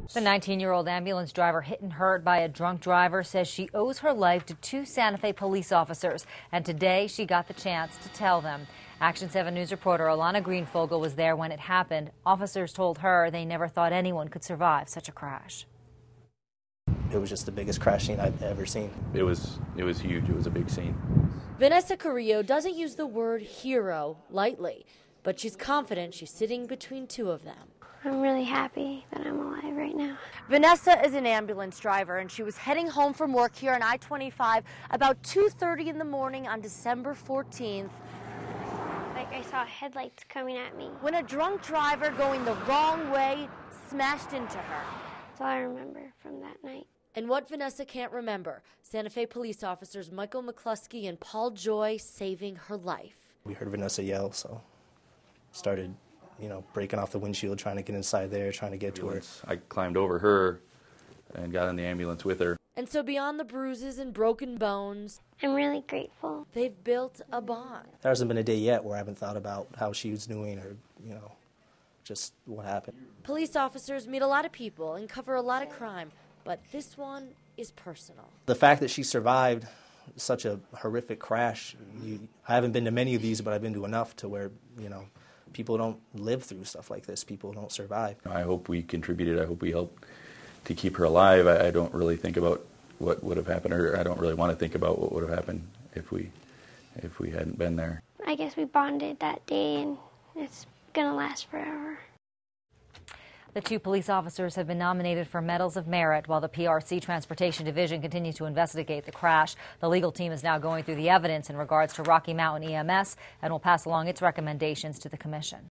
The 19-year-old ambulance driver hit and hurt by a drunk driver says she owes her life to two Santa Fe police officers, and today she got the chance to tell them. Action 7 News reporter Alana Greenfogel was there when it happened. Officers told her they never thought anyone could survive such a crash. It was just the biggest crash scene I've ever seen. It was huge. It was a big scene. Vanessa Carrillo doesn't use the word hero lightly, but she's confident she's sitting between two of them. I'm really happy that I'm alive right now. Vanessa is an ambulance driver, and she was heading home from work here on I-25 about 2:30 in the morning on December 14th. Like I saw headlights coming at me. When a drunk driver going the wrong way smashed into her. That's all I remember from that night. And what Vanessa can't remember, Santa Fe police officers Michael McCluskey and Paul Joy saving her life. We heard Vanessa yell, so started, breaking off the windshield, trying to get inside there, trying to get to her. I climbed over her and got in the ambulance with her. And so beyond the bruises and broken bones, I'm really grateful. They've built a bond. There hasn't been a day yet where I haven't thought about how she was doing or, just what happened. Police officers meet a lot of people and cover a lot of crime, but this one is personal. The fact that she survived such a horrific crash, I haven't been to many of these, but I've been to enough to where, people don't live through stuff like this. People don't survive. I hope we contributed. I hope we helped to keep her alive. I don't really think about what would have happened, or I don't really want to think about what would have happened if we hadn't been there. I guess we bonded that day, and it's going to last forever. The two police officers have been nominated for Medals of Merit while the PRC Transportation Division continues to investigate the crash. The legal team is now going through the evidence in regards to Rocky Mountain EMS and will pass along its recommendations to the commission.